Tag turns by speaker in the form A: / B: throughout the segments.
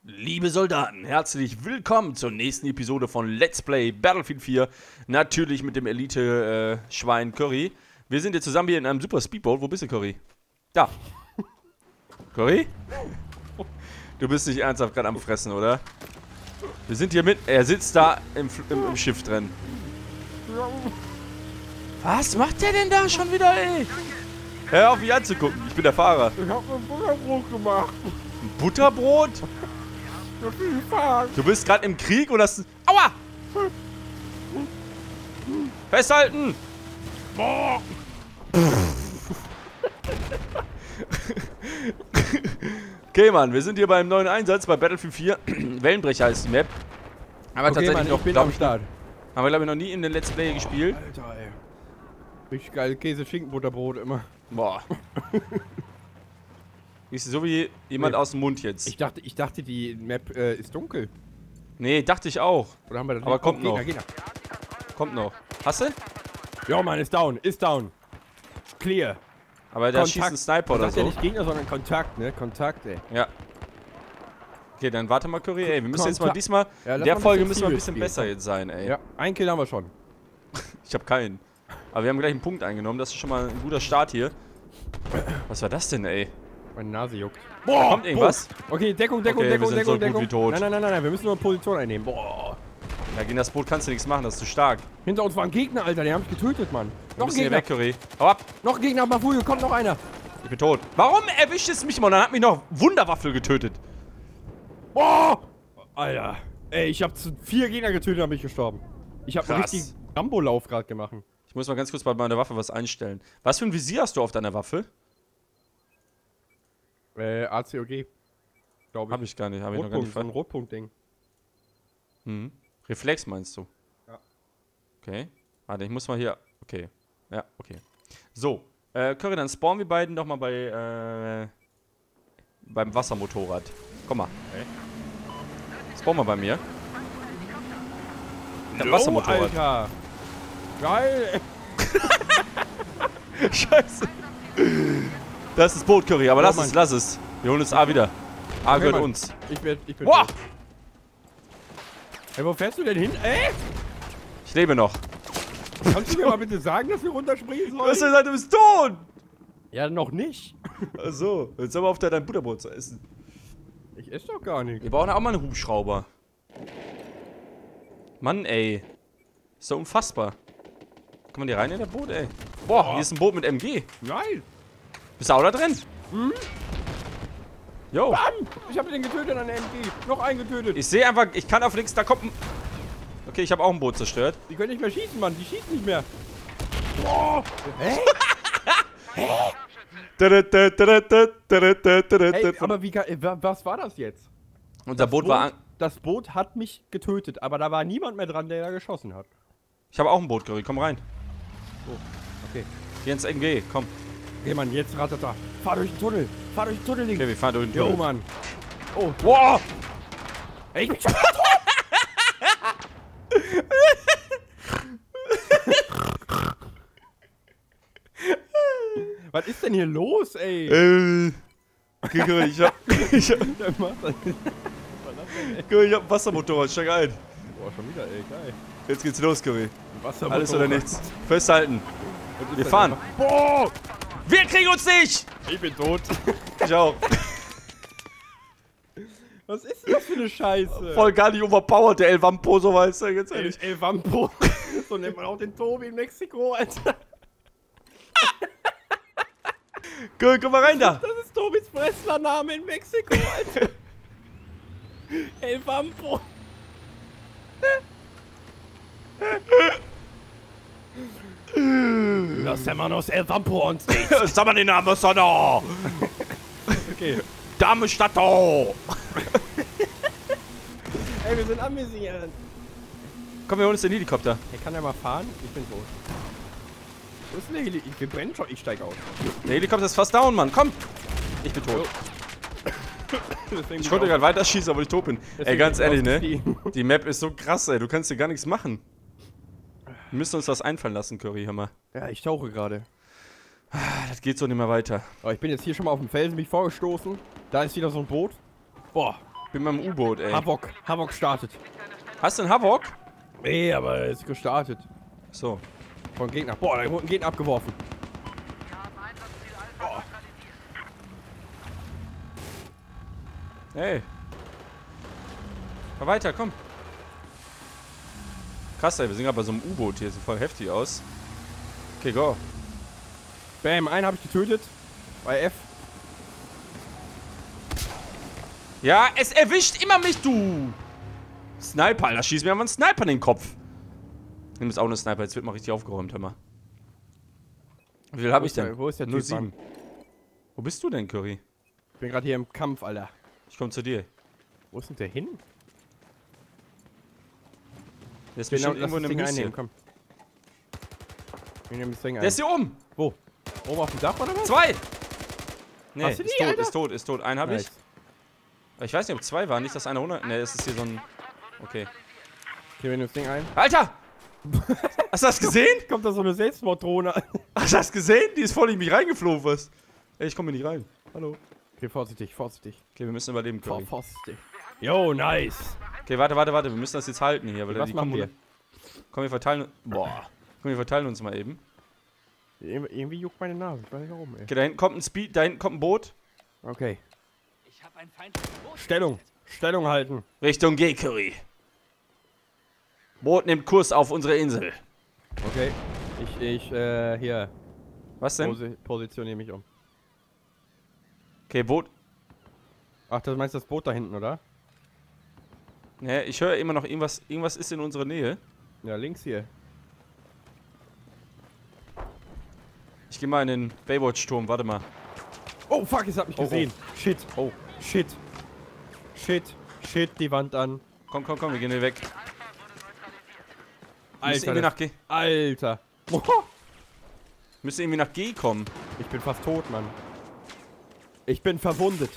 A: Liebe Soldaten, herzlich willkommen zur nächsten Episode von Let's Play Battlefield 4. Natürlich mit dem Elite-Schwein Curry. Wir sind jetzt zusammen hier in einem super Speedboat. Wo bist du, Curry? Da. Curry? Du bist nicht ernsthaft gerade am Fressen, oder? Wir sind hier mit... Er sitzt da im Schiff drin. Was macht der denn da schon wieder, ey? Hör auf, mich anzugucken. Ich bin der Fahrer.
B: Ich hab ein Butterbrot gemacht.
A: Ein Butterbrot? Du bist gerade im Krieg und hast... Aua! Festhalten! Boah. Okay, Mann, wir sind hier beim neuen Einsatz bei Battlefield 4. Wellenbrecher heißt die Map. Aber
B: okay,
A: tatsächlich
B: Mann, ich bin am Start.
A: Haben wir, glaube ich, noch nie in den Let's Play gespielt.
B: Alter, ey. Richtig geil. Käse-Schinken-Butterbrot immer.
A: Boah. Ist so wie jemand aus dem Mund jetzt.
B: Ich dachte, die Map ist dunkel.
A: Nee, dachte ich auch.
B: Oder haben wir das
A: Aber
B: nicht?
A: kommt noch.
B: Gegner.
A: Kommt noch. Hast du?
B: Ja, Mann, ist down. Ist down. Clear.
A: Aber der schießt einen Sniper oder
B: Das ist ja
A: so.
B: nicht Gegner, sondern Kontakt, ne? Kontakt, ey.
A: Ja. Okay, dann warte mal, Curry. Ey, wir müssen jetzt mal diesmal...
B: Ja,
A: in der Folge müssen wir ein
B: serious
A: bisschen besser jetzt sein, ey.
B: Ja, einen Kill haben wir schon.
A: Ich habe keinen. Aber wir haben gleich einen Punkt eingenommen. Das ist schon mal ein guter Start hier. Was war das denn, ey?
B: Meine Nase juckt.
A: Boah, da kommt irgendwas.
B: Okay, Deckung.
A: Okay, wir sind so gut wie tot.
B: Nein, wir müssen nur eine Position einnehmen. Boah.
A: Ja, gegen das Boot kannst du nichts machen, das ist zu stark.
B: Hinter uns war ein Gegner, Alter, die haben mich getötet, Mann.
A: Wir müssen hier weg, Curry. Hau ab.
B: Noch ein Gegner, Mafuyo, kommt noch einer.
A: Ich bin tot. Warum erwischt es mich mal? Dann hat mich noch Wunderwaffel getötet.
B: Boah! Alter. Ey, ich hab 4 Gegner getötet, dann bin ich gestorben. Ich hab einen richtigen Rambo-Lauf gerade gemacht.
A: Ich muss mal ganz kurz bei meiner Waffe was einstellen. Was für ein Visier hast du auf deiner Waffe?
B: ACOG. Glaube ich.
A: Hab ich gar nicht. Hab ich noch gar nicht
B: so ein Rotpunkt-Ding.
A: Hm. Reflex meinst du?
B: Ja.
A: Okay. Warte, ich muss mal hier... Okay. Ja, okay. So. Curry, dann spawnen wir beiden doch mal beim Wassermotorrad. Komm mal. Okay. Spawn mal bei mir. Beim Wassermotorrad.
B: Alter. Geil.
A: Scheiße. Das ist das Boot, Curry, aber
B: Oh,
A: lass es. Wir holen uns A wieder. A
B: Okay,
A: gehört
B: Mann.
A: uns.
B: Ich bin
A: Boah!
B: tot. Ey, wo fährst du denn hin? Ey!
A: Ich lebe noch.
B: Kannst du mir mal bitte sagen, dass wir runterspringen
A: Du hast
B: sollen?
A: gesagt, du bist tot!
B: Ja, noch nicht.
A: Achso, jetzt haben wir auf dein Butterbrot zu essen.
B: Ich esse doch gar nicht.
A: Wir brauchen auch mal einen Hubschrauber. Mann, ey. Ist doch unfassbar. Kann man hier rein in das Boot, ey? Boah, hier ist ein Boot mit MG.
B: Nein!
A: Bist du auch da drin?
B: Hm?
A: Jo.
B: Bam! Ich habe den getötet an der MG. Noch einen getötet.
A: Ich sehe einfach, ich kann auf links, da kommt ein... Okay, ich habe auch ein Boot zerstört.
B: Die können nicht mehr schießen, Mann. Die schießen nicht mehr. Boah! Hä? Hey, aber was war das jetzt?
A: Unser Boot war...
B: Das Boot hat mich getötet, aber da war niemand mehr dran, der da geschossen hat.
A: Ich habe auch ein Boot, Curry. Komm rein.
B: Oh, okay.
A: Geh ins MG, komm.
B: Okay, Mann, jetzt ratata. Fahr durch den Tunnel. Fahr durch den Tunnel, Ding.
A: Okay, wir fahren durch den
B: Jo,
A: Tunnel.
B: Mann. Oh,
A: Boah!
B: ey, ich bin schon tot. Was ist denn hier los, ey?
A: Okay, Curry, ich hab
B: Der macht das.
A: Curry, ich hab ein Wassermotorrad, steig ein.
B: Boah, schon wieder, ey, geil.
A: Jetzt geht's los, Curry.
B: Wassermotorrad.
A: Alles oder nichts. Festhalten.
B: Was ist
A: Wir
B: das
A: fahren.
B: einfach? Boah!
A: Wir kriegen uns nicht!
B: Ich bin tot.
A: Ich auch.
B: Was ist denn das für eine Scheiße?
A: Voll gar nicht overpowered, der El Vampo, so weißt du, ganz ehrlich.
B: El Vampo. So nennt man auch den Tobi in Mexiko, Alter.
A: Curry, komm mal rein da.
B: Das ist Tobis Wrestlername in Mexiko, Alter. El Vampo. Los hermanos El Vampo on stage.
A: Sag mal den Namen, Sonne.
B: Okay.
A: Dame Stato.
B: Ey, wir sind amüsiert.
A: Komm, wir holen uns den Helikopter.
B: Hey, kann er mal fahren? Ich bin tot. Wo ist denn der Helikopter? Wir brennen schon. Ich steig aus.
A: Der Helikopter ist fast down, Mann. Komm. Ich bin tot.
B: Deswegen
A: Ich konnte gerade weiter schießen, obwohl ich tot bin. Ey,
B: Deswegen
A: ganz
B: bin ich
A: ehrlich, ne?
B: ausgestiegen.
A: Die Map ist so krass, ey. Du kannst dir gar nichts machen. Wir müssen uns was einfallen lassen, Curry, hör mal.
B: Ja, ich tauche gerade.
A: Das geht so nicht mehr weiter.
B: Aber ich bin jetzt hier schon mal auf dem Felsen mich vorgestoßen. Da ist wieder so ein Boot. Boah.
A: Bin beim U-Boot, ey.
B: Havok. Havok startet.
A: Hast du einen Havok?
B: Nee, aber er ist gestartet.
A: So.
B: Von Gegner. Boah, da wurde ein Gegner abgeworfen. Oh.
A: Hey. Fahr weiter, komm. Krass, ey, wir sind gerade bei so einem U-Boot hier. Sieht voll heftig aus. Okay, go.
B: Bam, einen habe ich getötet. Bei F.
A: Ja, es erwischt immer mich, du! Sniper, Alter, schieß mir einfach einen Sniper in den Kopf. Nimm jetzt auch eine Sniper, jetzt wird mal richtig aufgeräumt, hör mal. Wie viel habe ich denn?
B: Wo ist der Typ,
A: 07.
B: Mann?
A: Wo bist du denn, Curry?
B: Ich bin gerade hier im Kampf, Alter.
A: Ich komme zu dir.
B: Wo ist denn der hin?
A: Der ist
B: Genau,
A: bestimmt irgendwo in einem Nüsschen.
B: komm. Wir nehmen das Ding ein.
A: Der ist hier oben!
B: Wo? Oben auf dem Dach oder was?
A: 2! Nee,
B: Hast du
A: ist
B: die,
A: tot,
B: Alter?
A: ist tot, ist tot. Einen habe ich.
B: Nice.
A: Aber ich weiß nicht, ob 2 waren. Nicht, dass einer 100... Nee, es ist hier so ein... Okay.
B: Okay, wir nehmen das Ding ein.
A: Alter! Hast du das gesehen?
B: Kommt da so eine Selbstmorddrohne?
A: Hast du das gesehen? Die ist voll in mich reingeflogen, was? Ey, ich komme hier nicht rein. Hallo.
B: Okay, vorsichtig, vorsichtig.
A: Okay, wir müssen überleben, Curry.
B: Vorsichtig. Yo, nice.
A: Okay, warte. Wir müssen das jetzt halten hier, weil
B: Was
A: die
B: machen wir?
A: Komm, wir verteilen... Boah. Komm, wir verteilen uns mal eben.
B: Irgendwie juckt meine Nase. Ich weiß nicht warum, ey.
A: Okay, da hinten kommt ein Speed... Da hinten kommt ein Boot.
B: Okay. Stellung. Stellung halten.
A: Richtung G, Curry. Boot nimmt Kurs auf unsere Insel.
B: Okay. Hier.
A: Was denn?
B: Positioniere mich um.
A: Okay, Boot...
B: Ach, du meinst das Boot da hinten, oder?
A: Ne, ich höre immer noch irgendwas... Irgendwas ist in unserer Nähe.
B: Ja, links hier.
A: Ich gehe mal in den Baywatch-Turm, warte mal.
B: Oh, fuck, es hat mich
A: Oh,
B: gesehen. Shit.
A: Oh.
B: Shit. Shit. Shit, die Wand an.
A: Komm, wir gehen hier weg. Müssen
B: Alter.
A: irgendwie nach G.
B: Alter.
A: Müssen irgendwie nach G kommen.
B: Ich bin fast tot, Mann. Ich bin verwundet.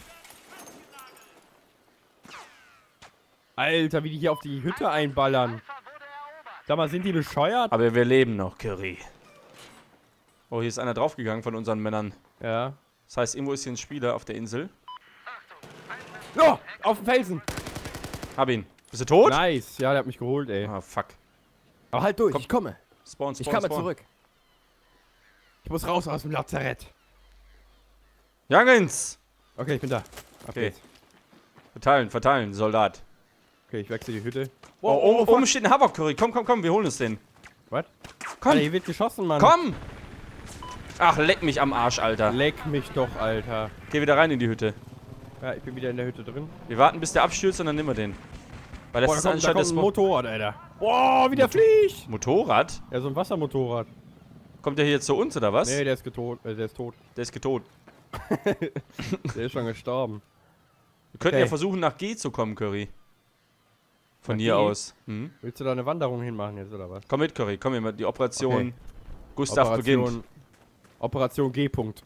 B: Alter, wie die hier auf die Hütte einballern. Sag mal, sind die bescheuert?
A: Aber wir leben noch, Curry. Oh, hier ist einer draufgegangen von unseren Männern.
B: Ja.
A: Das heißt, irgendwo ist hier ein Spieler auf der Insel.
B: Oh, auf dem Felsen.
A: Hab ihn. Bist du tot?
B: Nice. Ja, der hat mich geholt, ey.
A: Ah, fuck.
B: Aber halt durch,
A: Komm.
B: ich komme.
A: Spawn.
B: Ich komme zurück. Ich muss raus aus dem Lazarett.
A: Jangens!
B: Okay, ich bin da. Ab
A: Okay.
B: geht's.
A: Verteilen, Soldat.
B: Okay, ich wechsle die Hütte.
A: Oh, oben steht ein Havok, Curry. Komm, wir holen uns den.
B: Was?
A: Komm,
B: Alter, hier wird geschossen, Mann.
A: komm! Ach, leck mich am Arsch, Alter.
B: Leck mich doch, Alter.
A: Geh wieder rein in die Hütte.
B: Ja, ich bin wieder in der Hütte drin.
A: Wir warten, bis der abstürzt und dann nehmen wir den. Weil das
B: Boah,
A: ist
B: da
A: anscheinend
B: kommt
A: das
B: ein Motorrad, Alter. Boah, wie der fliegt.
A: Motorrad.
B: Ja, so ein Wassermotorrad.
A: Kommt der hier zu uns, oder was?
B: Nee, der ist tot. Der ist tot.
A: Der ist getot.
B: Der ist schon gestorben.
A: Wir könnten
B: Okay.
A: ja versuchen, nach G zu kommen, Curry. Von
B: Nach
A: hier
B: G?
A: aus. Hm?
B: Willst du da eine Wanderung hinmachen jetzt, oder was?
A: Komm mit, Curry. Komm hier mal. Die Operation
B: Okay.
A: Gustav beginnt.
B: Operation G. -Punkt.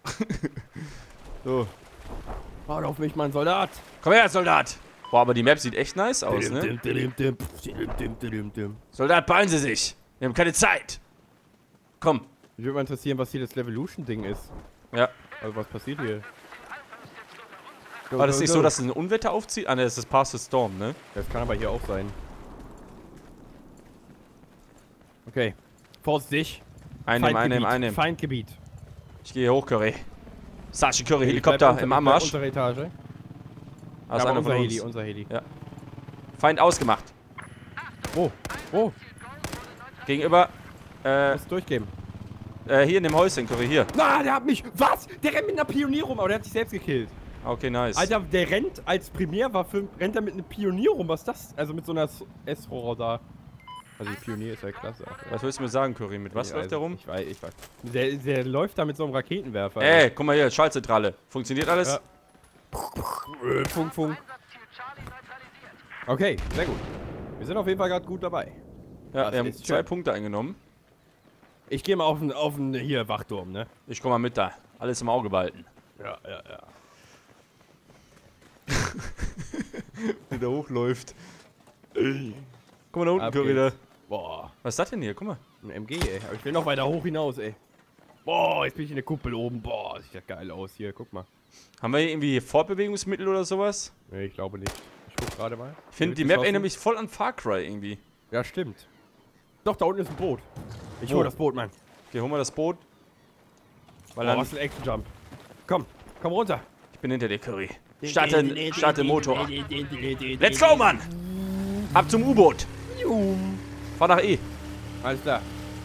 A: So.
B: Warte auf mich, mein Soldat.
A: Komm her, Soldat! Boah, aber die Map sieht echt nice aus, ne? Soldat, beeilen Sie sich! Wir haben keine Zeit! Komm.
B: Mich würde mal interessieren, was hier das Levolution-Ding ist.
A: Ja.
B: Also, was passiert hier?
A: War das nicht so, dass es ein Unwetter aufzieht? Ah, ne, das ist Past the Storm, ne?
B: Das kann aber hier auch sein. Okay. Vorsichtig.
A: Einnehmen.
B: Feindgebiet.
A: Ich gehe hoch, Curry. Sashi Curry,
B: Ich bleib
A: Helikopter
B: unter-
A: im
B: ich bleib
A: Anmarsch.
B: Untere Etage.
A: Ah,
B: Ja,
A: ist
B: aber
A: einer von uns.
B: Unser Heli.
A: Feind ausgemacht.
B: Oh,
A: Gegenüber,
B: muss durchgeben.
A: hier in dem Häuschen, Curry, hier.
B: Na, der hat mich. Was? Der rennt mit einer Pionier rum, aber der hat sich selbst gekillt.
A: Okay, nice.
B: Alter, der rennt als Primärwaffe, rennt er mit einer Pionier rum. Was ist das? Also mit so einer S-Rohr da. Also die Pionier ist ja klasse.
A: Was willst du mir sagen, Curry? Mit was läuft der rum?
B: Ich weiß. Der läuft da mit so einem Raketenwerfer.
A: Ey, guck mal hier, Schaltzentrale. Funktioniert alles?
B: Ja. Funk. Okay, sehr gut. Wir sind auf jeden Fall gerade gut dabei.
A: Ja,
B: Das
A: wir haben
B: ist
A: 2
B: schön.
A: Punkte eingenommen.
B: Ich gehe mal auf den hier Wachturm, ne?
A: Ich komm mal mit da. Alles im Auge behalten.
B: Ja.
A: Wie der hochläuft. Guck mal da unten,
B: Ab
A: Curry, da.
B: geht's. Boah,
A: Was ist das denn hier? Guck mal.
B: ein MG, ey. Aber ich will noch weiter hoch hinaus, ey. Boah, jetzt bin ich in der Kuppel oben. Boah, sieht das geil aus hier. Guck mal.
A: Haben wir hier irgendwie Fortbewegungsmittel oder sowas?
B: Nee, ich glaube nicht. Ich guck gerade mal.
A: Ich finde, die Map erinnert mich voll an Far Cry irgendwie.
B: Ja, stimmt. Doch, da unten ist ein Boot. Ich
A: Wo?
B: hol das Boot, Mann.
A: Okay, hol mal das Boot. Weil
B: Oh,
A: dann,
B: was für ein Action-Jump. Komm runter.
A: ich bin hinter dir, Curry. Starte Motor. Let's go, Mann! Ab zum U-Boot. Fahr nach E.
B: Alles klar.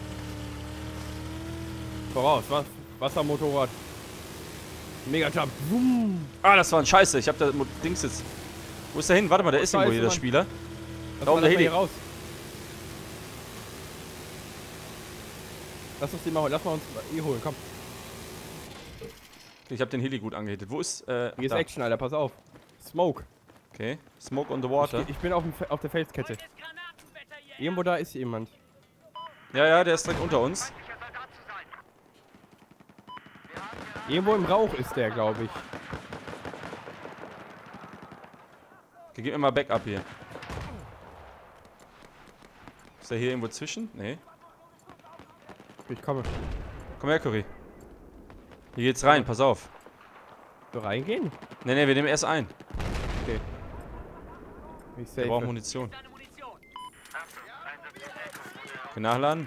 B: Voraus, Wassermotorrad. Mega-Jump.
A: Ah, das war ein Scheiße. Ich hab da Dings jetzt. Wo ist der hin? Warte mal, der ist irgendwo hier, der
B: Mann.
A: Spieler.
B: Lass
A: Da oben
B: mal
A: der Heli.
B: hier raus. Lass uns den mal holen. Lass mal uns holen, komm.
A: Ich hab den Heli gut angehittet. Wo ist,
B: Hier ist
A: da.
B: Action, Alter, pass auf. Smoke.
A: Okay. Smoke on the water.
B: Ich bin auf der Felskette. Irgendwo da ist jemand.
A: Ja, der ist direkt unter uns.
B: Irgendwo im Rauch ist der, glaube ich.
A: Okay, gib mir mal Backup hier. Ist der hier irgendwo zwischen? Nee.
B: Ich komme.
A: Komm her, Curry. Hier geht's rein, pass auf.
B: So reingehen?
A: Nee, wir nehmen erst ein.
B: Okay. Ich
A: Wir
B: safe.
A: brauchen Munition. Okay, nachladen.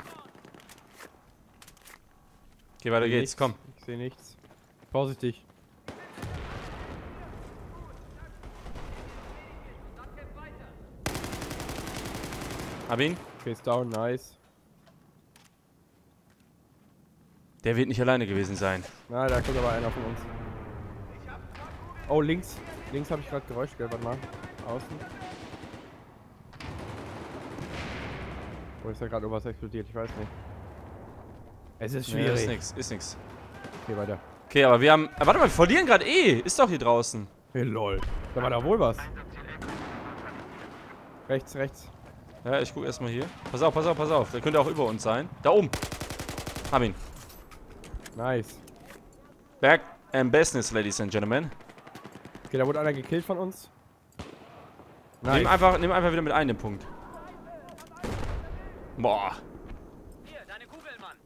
A: Okay, weiter geht's,
B: Nichts.
A: komm.
B: Ich sehe nichts. Vorsichtig.
A: Hab ihn.
B: Okay, ist down, nice.
A: Der wird nicht alleine gewesen sein.
B: Na, da kommt aber einer von uns. Oh, links. Links habe ich gerade Geräusch gehört. Warte mal. Außen. Wo ist da gerade irgendwas explodiert? Ich weiß nicht. Es ist
A: Nee,
B: schwierig.
A: ist nix.
B: Okay, weiter.
A: Okay, aber wir haben... warte mal, wir verlieren gerade eh. Ist doch hier draußen.
B: Hey, lol. Da war da wohl was. Rechts.
A: Ja, ich guck erstmal hier. Pass auf. Der könnte auch über uns sein. Da oben. Hab ihn.
B: Nice.
A: Back in business, ladies and gentlemen.
B: Okay, da wurde einer gekillt von uns.
A: Nimm einfach wieder mit ein, den Punkt. Boah.
C: Hier, deine Kugel, Mann.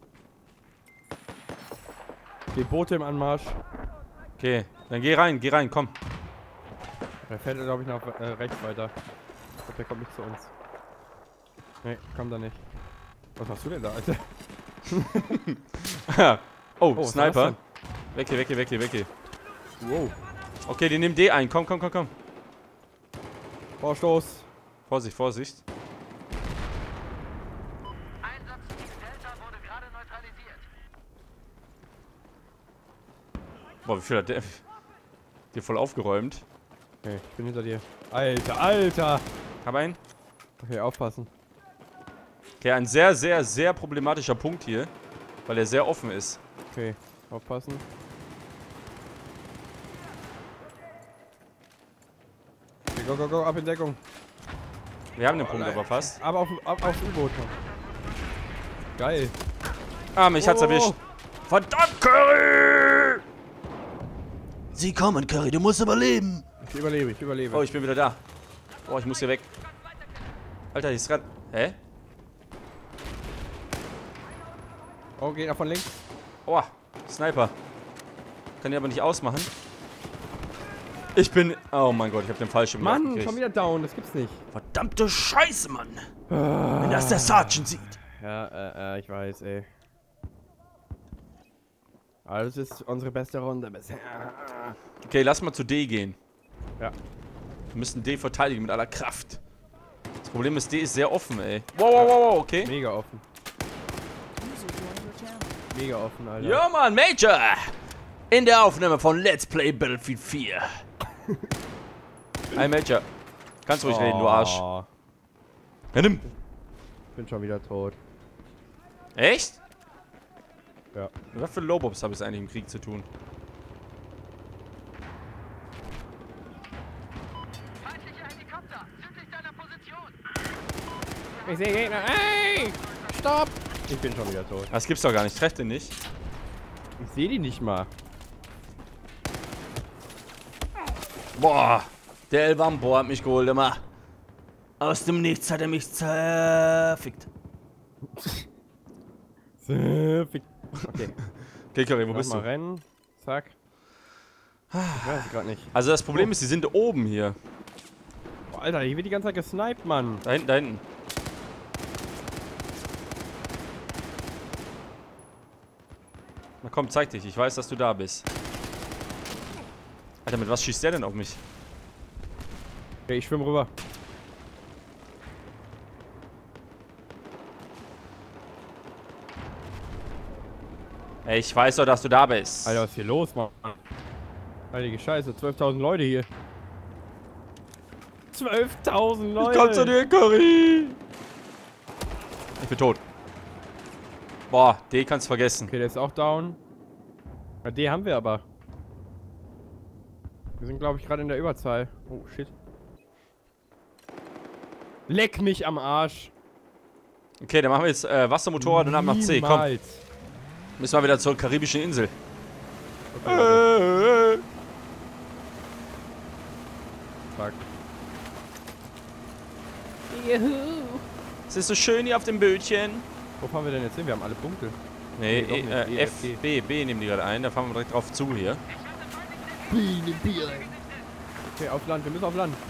B: Die Boote im Anmarsch.
A: Okay, dann geh rein, komm.
B: Der fährt, glaube ich, nach rechts weiter. Ich glaube, der kommt nicht zu uns. Nee, kommt da nicht. Was machst du denn da, Alter?
A: Oh,
B: was
A: Sniper.
B: war
A: Weg hier.
B: Wow.
A: Okay, die nehmen D ein. Komm.
B: Vorstoß.
A: Vorsicht.
C: Einsatzziel Delta wurde gerade neutralisiert.
A: Boah, wie viel hat der? Dir voll aufgeräumt.
B: Okay, ich bin hinter dir. Alter!
A: Hab einen.
B: Okay, aufpassen.
A: Okay, ein sehr, sehr, sehr problematischer Punkt hier. Weil er sehr offen ist.
B: Okay, aufpassen. Okay, go, ab in Deckung.
A: Wir haben den Punkt aber fast.
B: Aber aufs U-Boot. Geil.
A: Ah, mich hat's erwischt. Verdammt, Curry!
D: Sie kommen, Curry, du musst überleben.
B: Ich überlebe.
A: Oh, ich bin wieder da. Oh, ich muss hier weg. Alter, hier ist grad... Hä?
B: Oh, Gegner von links.
A: Oh, Sniper. Kann ich aber nicht ausmachen. Ich bin... Oh mein Gott, ich hab den falschen
B: Mann,
A: gekriegt.
B: schon wieder down, das gibt's nicht.
D: Verdammte Scheiße, Mann. Wenn das der Sergeant sieht.
B: Ja, ich weiß, ey. Das ist unsere beste Runde bisher.
A: Okay, lass mal zu D gehen.
B: Ja.
A: Wir müssen D verteidigen mit aller Kraft. Das Problem ist, D ist sehr offen, ey. Wow, okay.
B: Mega offen. Mega offen, Alter.
A: Ja, Mann, Major! In der Aufnahme von Let's Play Battlefield 4. Hi, Major. Kannst ruhig reden, du Arsch. Ja, nimm.
B: Ich bin schon wieder tot.
A: Echt?
B: Ja.
A: Was für Lobobs habe ich eigentlich im Krieg zu tun?
C: Feindliche Helikopter, südlich deiner Position.
B: Ich sehe Gegner. Ey! Stopp! Ich bin schon wieder tot.
A: Das gibt's doch gar nicht. Treff den nicht.
B: Ich sehe die nicht mal.
A: Boah. Der El Vampo hat mich geholt, immer. Aus dem Nichts hat er mich zerfickt.
B: Okay.
A: Okay, Curry, wo bist
B: Mal
A: du?
B: rennen. Zack. Ich weiß gerade nicht.
A: Also das Problem ist, die sind oben hier.
B: Boah, Alter, hier wird die ganze Zeit gesniped, Mann.
A: Da hinten, da hinten. Na komm, zeig dich. Ich weiß, dass du da bist. Alter, mit was schießt der denn auf mich?
B: Okay, ich schwimme rüber.
A: Ey, ich weiß doch, dass du da bist.
B: Alter, was ist hier los, Mann? Heilige Scheiße, 12.000 Leute hier. 12.000 Leute!
A: Ich komm zu dir, Curry! Ich bin tot. Boah, D kannst vergessen.
B: Okay, der ist auch down. Ja, D haben wir aber. Wir sind, glaube ich, gerade in der Überzahl. Oh, shit. Leck mich am Arsch.
A: Okay, dann machen wir jetzt Wassermotorrad und ab nach C. Komm,
B: Niemals.
A: müssen wir wieder zur karibischen Insel.
B: Okay, warte. Fuck.
A: Es ist so schön hier auf dem Bötchen.
B: Wo fahren wir denn jetzt hin? Wir haben alle Punkte.
A: Nee,
B: Nee, doch nicht.
A: F, B, B nehmen die gerade ein. Da fahren wir direkt drauf zu hier.
B: Okay, auf Land. Wir müssen auf Land.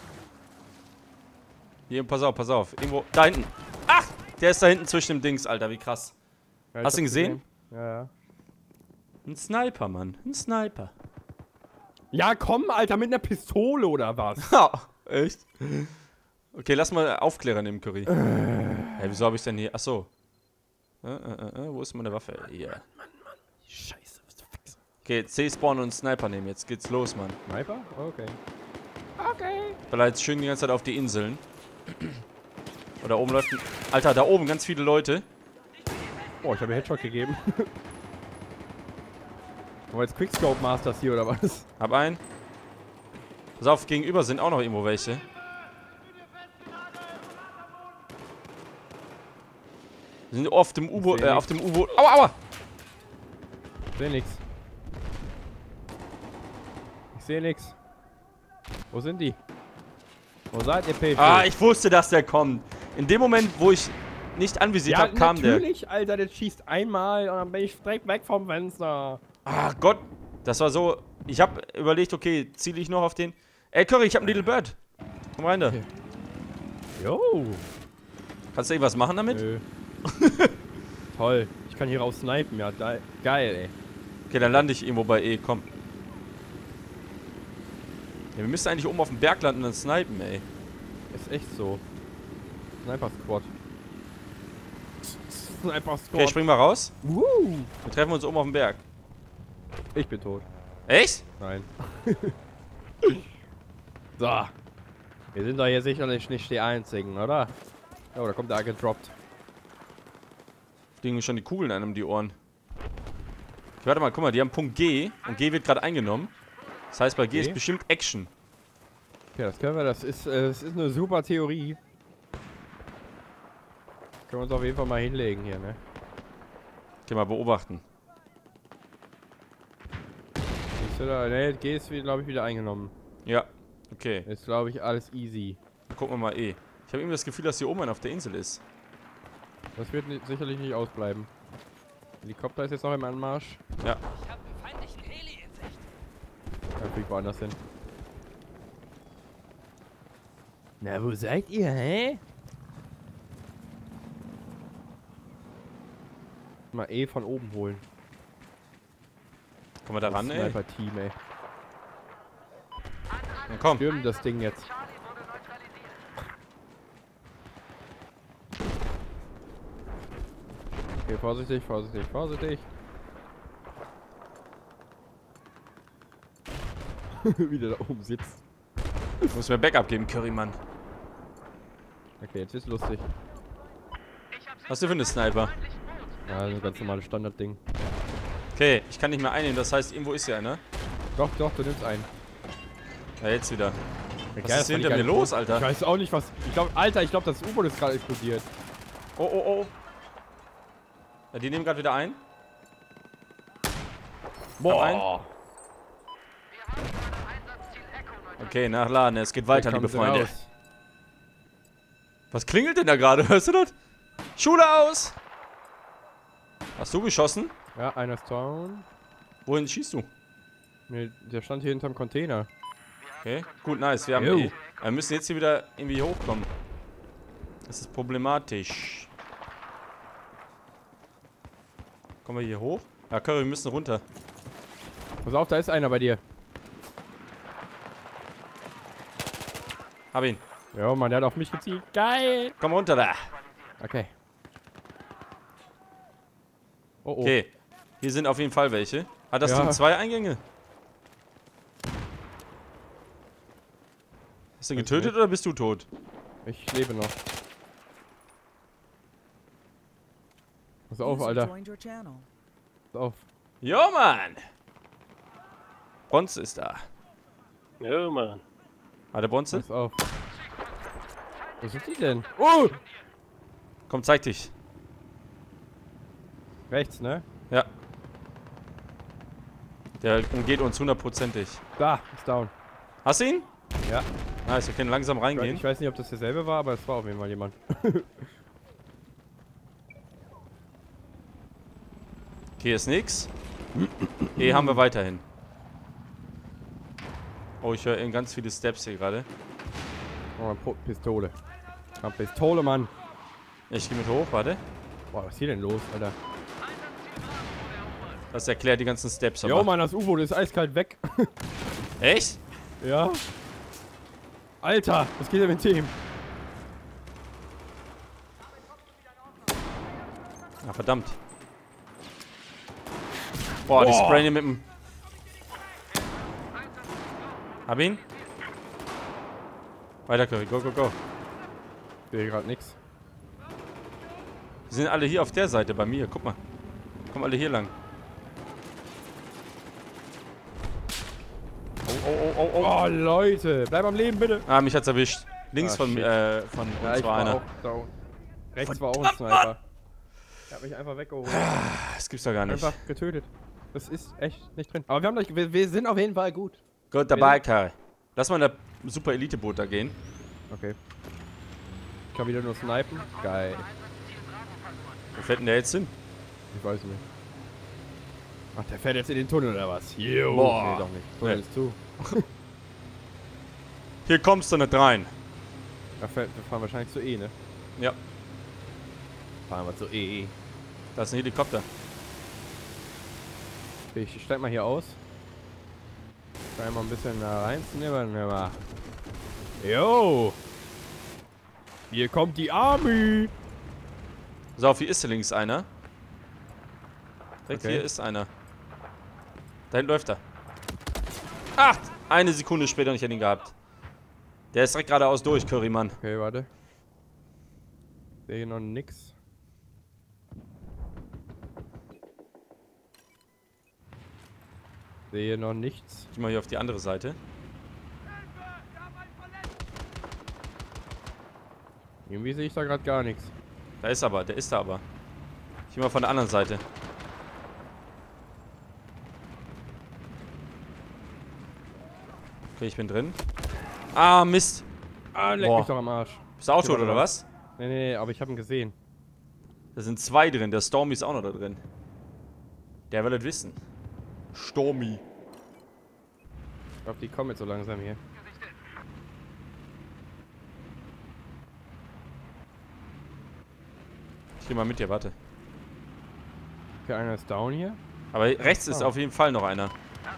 A: Hier, pass auf, pass auf. Irgendwo, da hinten. Ach, der ist da hinten zwischen dem Dings, Alter. Wie krass.
B: Ja, ich
A: Hast du ihn
B: hab's
A: gesehen?
B: Ja, ja.
A: Ein Sniper, Mann. Ein Sniper.
B: Ja, komm, Alter, mit einer Pistole oder was?
A: Ha, echt? Okay, lass mal Aufklärer nehmen, Curry. Hey, wieso habe ich denn hier... Achso. Wo ist meine Waffe? Hier.
B: Scheiße, was du Wichser.
A: Okay, C-Spawn und Sniper nehmen. Jetzt geht's los, Mann.
B: Sniper? Okay. Okay.
A: Vielleicht jetzt schön die ganze Zeit auf die Inseln. Oder oben läuft ein... Alter, da oben ganz viele Leute.
B: Oh, ich habe Headshot gegeben. Aber jetzt Quickscope Masters hier oder was?
A: Hab einen. Pass auf, gegenüber sind auch noch irgendwo welche. Wir sind auf dem U-Boot, auf dem U-Boot. Aua, aua!
B: Ich sehe nix. Ich sehe nix. Wo sind die? Wo seid ihr, Pepe?
A: Ah, ich wusste, dass der kommt. In dem Moment, wo ich nicht anvisiert habe, kam der.
B: natürlich, Alter, der schießt einmal und dann bin ich direkt weg vom Fenster.
A: Ah Gott, das war so... Ich habe überlegt, okay, ziele ich noch auf den... Ey, Curry, ich habe einen Little Bird. Komm rein da.
B: Okay. Jo.
A: Kannst du irgendwas machen damit?
B: Nö. Toll. Ich kann hier raus snipen, ja. Geil, ey.
A: Okay, dann lande ich irgendwo bei E, komm. Ja, wir müssen eigentlich oben auf dem Berg landen und dann snipen, ey.
B: Ist echt so. Sniper Squad. Sniper Squad.
A: Okay, spring mal raus.
B: Woo.
A: Wir treffen uns oben auf dem Berg.
B: Ich bin tot.
A: Echt?
B: Nein. So. Wir sind doch hier sicherlich nicht die Einzigen, oder? Oh, da kommt der gedroppt.
A: Fliegen mir schon die Kugeln einem um die Ohren. Okay, warte mal, guck mal, die haben Punkt G und G wird gerade eingenommen. Das heißt, bei G ist bestimmt Action.
B: Okay, das können wir, das ist eine super Theorie. Können wir uns auf jeden Fall mal hinlegen hier, ne?
A: Okay, mal beobachten.
B: Ne, G ist, glaube ich, wieder eingenommen.
A: Ja, okay.
B: Ist, glaube ich, alles easy.
A: Dann gucken wir mal E. Ich habe irgendwie das Gefühl, dass hier oben einer auf der Insel ist.
B: Das wird sicherlich nicht ausbleiben. Helikopter ist jetzt noch im Anmarsch.
A: Ja.
C: Ich habe einen feindlichen Heli in Sicht.
B: Dann fliegt woanders hin. Na, wo seid ihr, hä? Mal E von oben holen.
A: Kommen wir da ran, ey?
B: Sniper-Team, ey.
A: Dann komm.
B: Stürmen das Ding jetzt.
C: Charlie wurde neutralisiert.
B: Okay, vorsichtig, vorsichtig, vorsichtig. Wie der da oben sitzt.
A: Ich muss mir Backup geben, Currymann.
B: Okay, jetzt ist lustig.
A: Was ist denn für eine Sniper?
B: Ja, das ist ein ganz normales Standardding.
A: Okay, ich kann nicht mehr einnehmen, das heißt, irgendwo ist ja einer.
B: Doch, doch, du nimmst einen.
A: Ja, jetzt wieder.
B: Ja,
A: Was ist denn hinter mir los,
B: Ich
A: Alter?
B: weiß auch nicht, was. Ich glaube, Alter, ich glaube, das U-Boot ist gerade explodiert.
A: Oh, oh, oh. Ja, die nehmen gerade wieder ein.
B: Boah.
A: Okay, nachladen, es geht weiter,
B: Hier
A: liebe
B: kommen sie
A: Freunde.
B: raus.
A: Was klingelt denn da gerade? Hörst du das? Schule aus! Hast du geschossen?
B: Ja, einer ist down.
A: Wohin schießt du?
B: Nee, der stand hier hinterm Container.
A: Okay, gut, nice. Wir haben
B: Jo.
A: wir müssen jetzt hier wieder irgendwie hochkommen. Das ist problematisch. Kommen wir hier hoch? Ja, Curry, wir müssen runter.
B: Pass auf, da ist einer bei dir.
A: Hab ihn.
B: Ja, Mann, der hat auf mich gezielt. Geil!
A: Komm runter da.
B: Okay. Oh, oh.
A: Okay. Hier sind auf jeden Fall welche. Hat das
B: Ja.
A: Ding 2 Eingänge? Hast du ihn
B: Weiß
A: getötet
B: nicht.
A: oder bist du tot?
B: Ich lebe noch. Pass auf, Alter. Pass auf.
A: Jo, Mann! Bronze ist da.
E: Ja, Mann.
A: Hat der Bronze?
B: Pass auf. Wo sind die denn? Oh!
A: Komm, zeig dich.
B: Rechts, ne?
A: Ja. Der umgeht uns hundertprozentig.
B: Da, ist down.
A: Hast du ihn?
B: Ja.
A: Nice, wir können langsam reingehen.
B: Ich weiß nicht, ob das derselbe war, aber es war auf jeden Fall jemand.
A: Hier ist nix. E haben wir weiterhin. Oh, ich höre ganz viele Steps hier gerade.
B: Oh, Pistole. Ja, Pistole, Mann.
A: Ich gehe mit hoch, warte.
B: Boah, was ist hier denn los, Alter?
A: Das erklärt die ganzen Steps.
B: Jo, Mann, das U-Boot ist eiskalt weg.
A: Echt?
B: Ja. Alter, was geht denn mit dem?
A: Ah, verdammt. Boah, die
B: Boah.
A: sprayen hier mit dem... Hab ihn? Weiter, Curry. Go, go, go.
B: Ich sehe gerade nix.
A: Die sind alle hier auf der Seite bei mir. Guck mal. Kommen alle hier lang. Oh, oh, oh, oh, oh.
B: Oh, Leute, bleib am Leben, bitte.
A: Ah, mich hat's erwischt. Links
B: Ah,
A: von
B: shit.
A: von
B: Ja,
A: uns
B: ich
A: war
B: war
A: einer.
B: auch down. Rechts war auch ein Sniper. Der hat mich einfach weggeholt.
A: Das gibt's doch gar nicht.
B: Einfach getötet. Das ist echt nicht drin. Aber wir haben gleich, wir sind auf jeden Fall gut.
A: Gut dabei, Karl. Lass mal in der Super Elite-Boot da gehen.
B: Okay. Ich kann wieder nur snipen. Geil.
A: Wo fährt denn der jetzt hin?
B: Ich weiß nicht. Ach, der fährt jetzt in den Tunnel oder was? Jo.
A: Boah.
B: Nee, doch nicht. Tunnel
A: Nee.
B: ist zu.
A: Hier kommst du nicht rein.
B: Wir fahren wahrscheinlich zu E, ne?
A: Ja,
B: Fahren wir zu E.
A: da ist ein Helikopter.
B: Okay, ich steig mal hier aus. Steig mal ein bisschen da reinzunehmen. Jo! Hier kommt die Army!
A: So, hier ist links einer. Direkt
B: Okay.
A: hier ist einer. Da hinten läuft er. Ach, eine Sekunde später und ich hätte ihn gehabt. Der ist direkt geradeaus durch, Currymann.
B: Okay, warte. Sehe hier noch nix. Sehe noch nichts.
A: Ich geh mal hier auf die andere Seite.
B: Irgendwie sehe ich da gerade gar nichts.
A: Da ist aber, der ist da aber. Ich geh mal von der anderen Seite. Okay, ich bin drin. Ah, Mist.
B: Ah, leck
A: Boah.
B: mich doch am Arsch.
A: Bist du auch tot,
B: warte
A: oder
B: mal.
A: was?
B: Nee, aber ich habe ihn gesehen.
A: Da sind zwei drin. Der Stormy ist auch noch da drin. Der will es wissen. Stormy.
B: Ich glaube, die kommen jetzt so langsam hier.
A: Ich geh mal mit dir, warte.
B: Okay, einer ist down hier.
A: Aber rechts ist
B: Oh.
A: auf jeden Fall noch einer.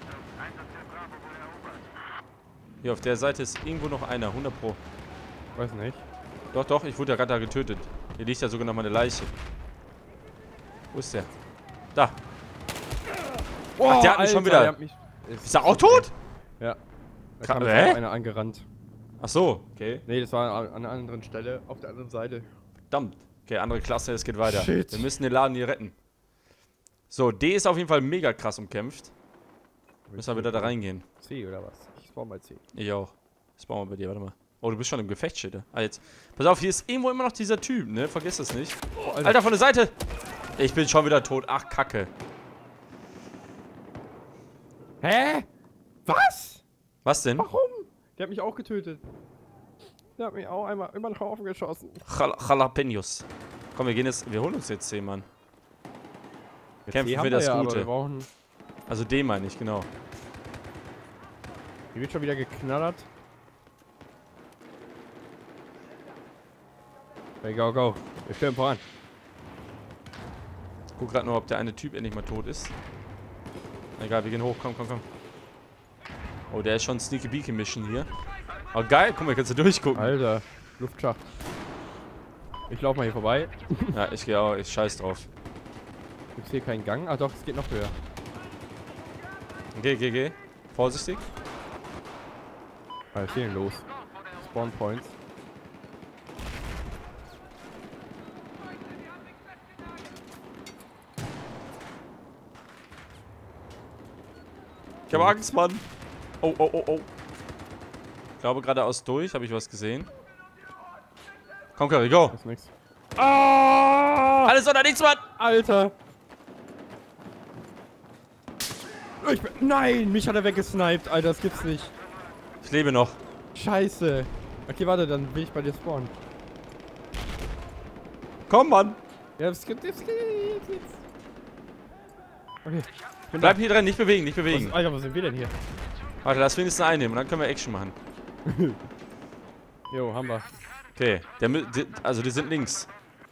A: Hier auf der Seite ist irgendwo noch einer, 100 Pro.
B: Weiß nicht.
A: Doch, doch, ich wurde ja gerade da getötet. Hier liegt ja sogar noch mal eine Leiche. Wo ist der? Da. Ach, der hat mich schon wieder.
B: der hat mich,
A: Ist er auch tot?
B: Ja. Da
A: Ka-
B: kam
A: Hä?
B: jetzt einer angerannt.
A: Ach so, okay.
B: Nee, das war an einer anderen Stelle, auf der anderen Seite.
A: Verdammt. Okay, andere Klasse, es geht weiter.
B: Shit.
A: Wir müssen den Laden hier retten. So, D ist auf jeden Fall mega krass umkämpft. Müssen wir wieder da reingehen.
B: C oder was? Ich spawn mal C.
A: Ich auch. Das bauen wir bei dir, warte mal. Oh, du bist schon im Gefecht, shit. Ah, jetzt. Pass auf, hier ist irgendwo immer noch dieser Typ, ne? Vergiss das nicht.
B: Oh,
A: Alter, von der Seite! Ich bin schon wieder tot. Ach, Kacke.
B: Hä? Was?
A: Was denn?
B: Warum? Der hat mich auch getötet. Der hat mich auch einmal über den Haufen geschossen.
A: Jalapenos. Komm, wir gehen jetzt. Wir holen uns jetzt C, Mann. Kämpfen
B: C
A: für
B: haben
A: das
B: wir ja,
A: Gute.
B: aber wir brauchen...
A: Also D meine ich, genau.
B: Hier wird schon wieder geknallert. Hey, go, go. Wir stürmen voran.
A: Guck gerade nur, ob der eine Typ endlich mal tot ist. Egal, wir gehen hoch. Komm, komm, komm. Oh, der ist schon Sneaky Beaky Mission hier. Oh, geil. Guck mal, kannst du durchgucken.
B: Alter, Luftschacht. Ich laufe mal hier vorbei.
A: Ja, ich gehe auch. Ich scheiß drauf.
B: Gibt's hier keinen Gang? Ah doch, es geht noch höher.
A: Geh. Vorsichtig.
B: Was ist hier denn los? Spawn Points.
A: Ich habe Angst, Mann. Oh. Ich glaube, geradeaus durch. Habe ich was gesehen? Komm, Curry, go.
B: Das ist nix.
A: Alles oder nichts, Mann.
B: Alter! Nein, mich hat er weggesniped, Alter, das gibt's nicht.
A: Ich lebe noch.
B: Scheiße. Okay, warte, dann will ich bei dir spawnen.
A: Komm, Mann.
B: Ja, das geht. Okay.
A: Bleib hier drin, nicht bewegen, nicht bewegen.
B: Alter, wo sind wir denn hier?
A: Warte, lass wenigstens einnehmen und dann können wir Action machen.
B: Jo, haben wir.
A: Okay, also die sind links.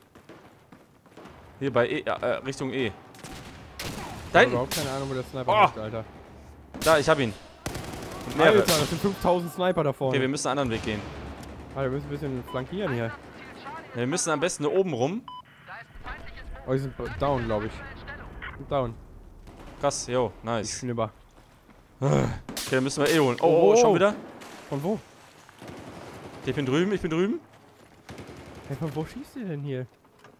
A: Hier bei E, Richtung E. Da
B: Ich habe
A: hinten.
B: überhaupt keine Ahnung, wo der Sniper ist, Alter.
A: Da, ich hab ihn. Und mehrere.
B: Alter, das sind 5000 Sniper da vorne.
A: Okay, wir müssen einen anderen Weg gehen.
B: Alter, wir müssen ein bisschen flankieren hier.
A: Ja, wir müssen am besten oben rum.
B: Oh, die sind down, glaube ich. Sind down.
A: Krass, yo,
B: Ich
A: nice.
B: schnipper.
A: Okay, dann müssen wir holen. Oh, schon wieder?
B: Von wo?
A: Ich bin drüben.
B: Hey, von wo schießt ihr denn hier?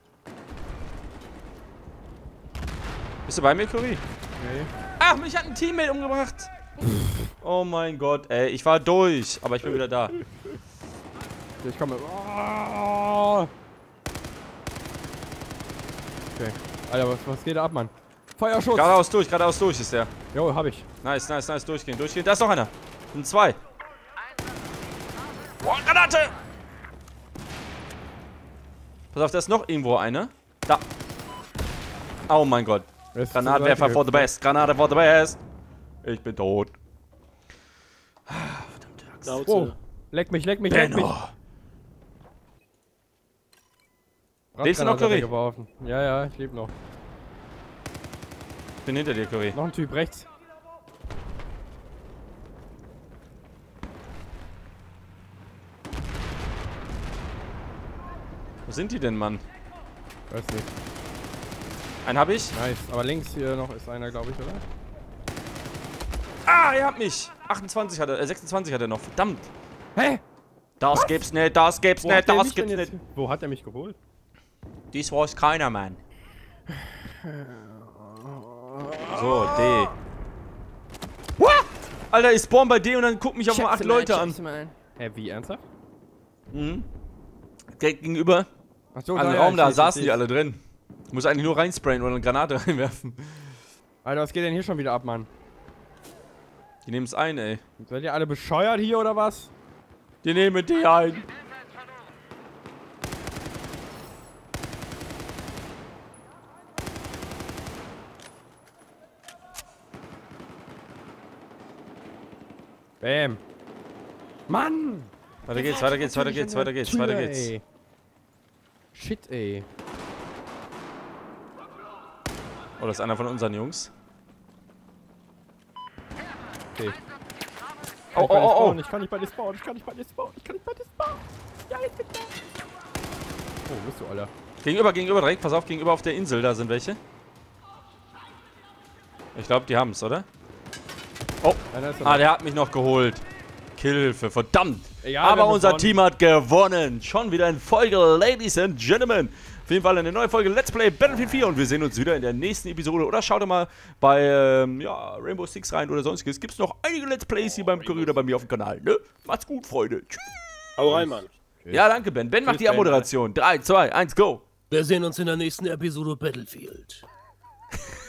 A: Bist du bei mir, Curry?
B: Nee.
A: Ach, mich hat ein Teammate umgebracht. Oh mein Gott, ey, ich war durch, aber ich bin wieder da.
B: Ich komme. Oh. Okay. Alter, was geht da ab, Mann? Feuerschutz!
A: Geradeaus durch ist der.
B: Jo, hab ich.
A: Nice, durchgehen. Da ist noch einer. Sind zwei. Boah, Granate! Pass auf, da ist noch irgendwo einer. Da. Oh mein Gott. Granatwerfer for the best. Granate for the best. Ich bin tot. Verdammte Axt.
E: Schnauze.
B: Oh, leck mich.
A: Benno. Lebst du noch, Curry?
B: Geworfen. Ja, ich lebe noch.
A: Ich bin hinter dir, Curry.
B: Noch ein Typ rechts.
A: Wo sind die denn, Mann?
B: Weiß nicht.
A: Einen hab ich.
B: Nice. Aber links hier noch ist einer, glaube ich, oder?
A: Ah, er hat mich. 26 hat er noch. Verdammt.
B: Hä?
A: Das gibt's nicht.
B: Wo hat er mich geholt?
A: Dies weiß keiner, Mann. So, D. What? Alter, ich spawn bei D und dann gucken mich auf mal 8 Leute an.
B: Hä, wie, ernsthaft?
A: Mhm. Direkt gegenüber.
B: Achso,
A: An den Raum da saßen die alle drin. Ich muss eigentlich nur reinsprayen oder eine Granate reinwerfen.
B: Alter, was geht denn hier schon wieder ab, Mann?
A: Die nehmen es ein, ey.
B: Seid ihr alle bescheuert hier oder was?
A: Die nehmen die ein.
B: Bam. Mann!
A: Weiter geht's.
B: Ey. Shit, ey.
A: Oh, das ist einer von unseren Jungs.
B: Okay.
A: Oh.
B: Ich kann nicht bei dir spawnen. Ja, ich bin da. Oh, wo bist du, Alter?
A: Gegenüber direkt. Pass auf, gegenüber auf der Insel, da sind welche. Ich glaube, die haben's, oder? Oh,
B: Einer ist
A: der hat mich noch geholt. Hilfe, verdammt.
B: Egal, wir
A: Aber
B: haben
A: unser
B: gewonnen.
A: Team hat gewonnen. Schon wieder in Folge, Ladies and Gentlemen. Auf jeden Fall eine neue Folge Let's Play Battlefield 4 und wir sehen uns wieder in der nächsten Episode. Oder schaut doch mal bei Rainbow Six rein oder sonstiges. Gibt es noch einige Let's Plays hier beim Curry oder bei mir auf dem Kanal. Ne? Macht's gut, Freunde. Tschüss.
E: Hau rein, Mann.
B: Okay.
A: Ja, danke, Ben. Ben macht die
B: Ben.
A: Abmoderation. 3, 2, 1, go.
D: Wir sehen uns in der nächsten Episode Battlefield.